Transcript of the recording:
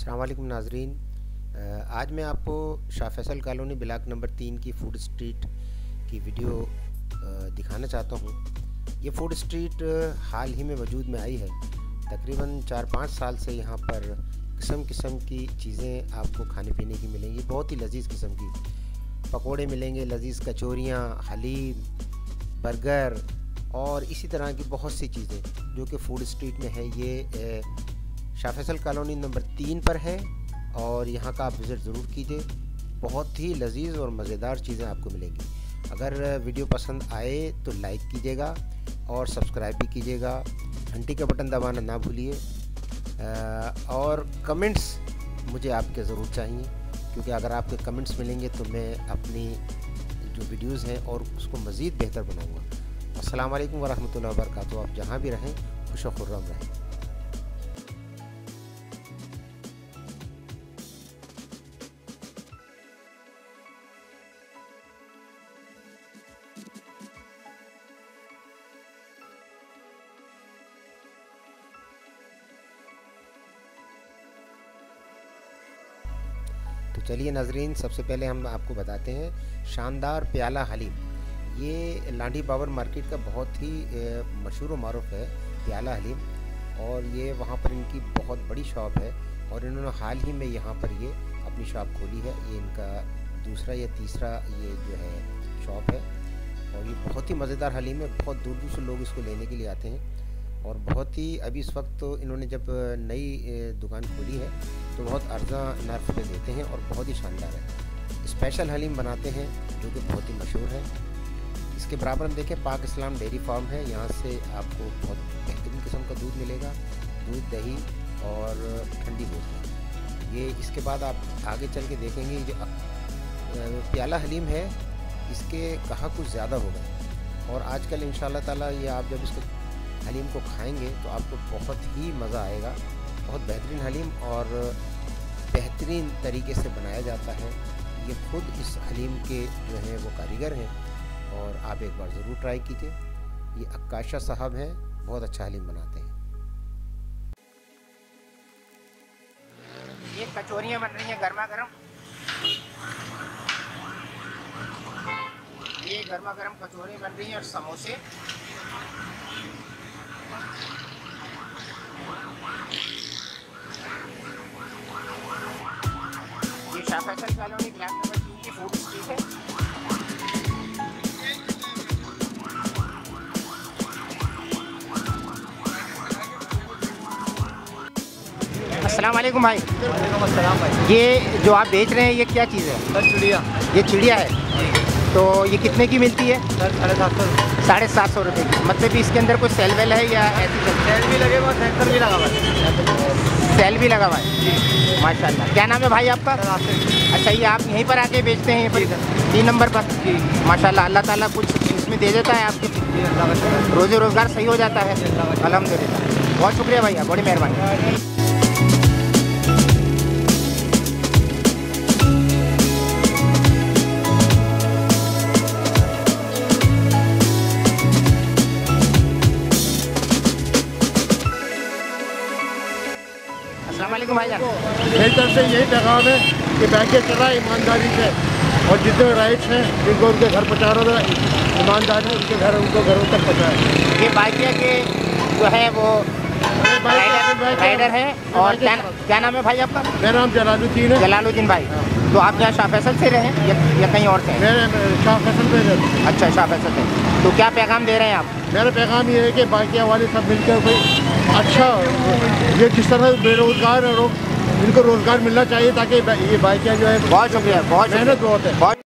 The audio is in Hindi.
अस्सलाम वालेकुम नाजरीन। आज मैं आपको Shah Faisal colony block number 3 की फूड स्ट्रीट की वीडियो दिखाना चाहता हूँ। ये फूड स्ट्रीट हाल ही में वजूद में आई है। तकरीबन 4-5 साल से यहाँ पर किस्म किस्म की चीज़ें आपको खाने पीने की मिलेंगी। बहुत ही लजीज़ किस्म की पकोड़े मिलेंगे, लजीज़ कचौरियाँ, हलीम, बर्गर और इसी तरह की बहुत सी चीज़ें जो कि फूड स्ट्रीट में है। ये शाह फैसल कॉलोनी नंबर 3 पर है और यहाँ का आप विज़िट ज़रूर कीजिए। बहुत ही लजीज़ और मज़ेदार चीज़ें आपको मिलेंगी। अगर वीडियो पसंद आए तो लाइक कीजिएगा और सब्सक्राइब भी कीजिएगा। घंटी का बटन दबाना ना भूलिए और कमेंट्स मुझे आपके ज़रूर चाहिए, क्योंकि अगर आपके कमेंट्स मिलेंगे तो मैं अपनी जो वीडियोज़ हैं और उसको मज़ीद बेहतर बनाऊँगा। अस्सलाम वालेकुम वरहमतुल्लाहि वबरकातुहू। आप जहाँ भी रहें खुश व खुर्रम रहें। तो चलिए नाजरीन, सबसे पहले हम आपको बताते हैं शानदार प्याला हलीम। ये लांडी बाबर मार्केट का बहुत ही मशहूर व मारूफ है प्याला हलीम, और ये वहाँ पर इनकी बहुत बड़ी शॉप है और इन्होंने हाल ही में यहाँ पर ये अपनी शॉप खोली है। ये इनका दूसरा या तीसरा ये जो है शॉप है और ये बहुत ही मज़ेदार हलीम है। बहुत दूर दूर से लोग इसको लेने के लिए आते हैं और बहुत ही अभी इस वक्त तो इन्होंने जब नई दुकान खोली है तो बहुत अर्जा नर्ख पे देते हैं और बहुत ही शानदार है। स्पेशल हलीम बनाते हैं जो कि बहुत ही मशहूर है। इसके बराबर हम देखें पाक इस्लाम डेयरी फार्म है। यहाँ से आपको बहुत बेहतरीन किस्म का दूध मिलेगा, दूध, दही और ठंडी बोतल। ये इसके बाद आप आगे चल के देखेंगे जो प्याला हलीम है इसके ग्राहक कुछ ज़्यादा हो गए और आजकल इंशाल्लाह ताला ये आप जब इसको हलीम को खाएंगे तो आपको बहुत ही मज़ा आएगा। बहुत बेहतरीन हलीम और बेहतरीन तरीके से बनाया जाता है। ये खुद इस हलीम के जो हैं वो कारीगर हैं और आप एक बार ज़रूर ट्राई कीजिए। ये अक्काशा साहब हैं, बहुत अच्छा हलीम बनाते हैं। ये कचौरियाँ बन रही हैं गर्मा गर्म। ये गर्मा गर्म कचौरी बन रही हैं और समोसे। ये Shah Faisal colony block number 3 की फूड स्ट्रीट है। अस्सलाम वालेकुम भाई। वालेकुम अस्सलाम भाई। ये जो आप बेच रहे हैं ये क्या चीज़ है? सर चिड़िया। ये चिड़िया है। तो ये कितने की मिलती है? सर 750। 750 रुपये की। मतलब इसके अंदर कोई सेल वेल है या ऐसी सेल भी लगे हुआ, सेंसर भी लगा हुआ है। सेल भी लगा हुआ है? माशाल्लाह। क्या नाम है भाई आपका? अच्छा, ये आप यहीं पर आके बेचते हैं? यहीं पर 3 नंबर पर? जी माशाल्लाह। अल्लाह ताला कुछ इसमें दे देता है आपके? रोज़ी रोज़गार सही हो जाता है? अल्हम्दुलिल्लाह। बहुत शुक्रिया भैया, बड़ी मेहरबानी। अस्सलाम भाईजान। मेरी तरफ से यही पैगाम है कि बैंक के चला ईमानदारी से और जितने राइट्स हैं जिनको उनके घर पहुँचा रहा था ईमानदारी से उनके घर उनको घरों तक पहुँचाए। ये बाइकिया के जो है वो राइडर है। और क्या नाम है भाई आपका? मेरा नाम जलालुद्दीन है। जलालुद्दीन भाई। तो आप यहाँ शाह फैसल से रहे या कहीं और से? मेरे शाह फैसल पे रहते। अच्छा, शाह फैसल से। तो क्या पैगाम दे रहे हैं आप? मेरा पैगाम ये है कि बाइकिया वाले सब मिलकर कोई अच्छा, ये जिस तरह बेरोजगार और इनको रोज़गार मिलना चाहिए ताकि ये बाइकिया जो है बहुत शुक्रिया, बहुत मेहनत बहुत है।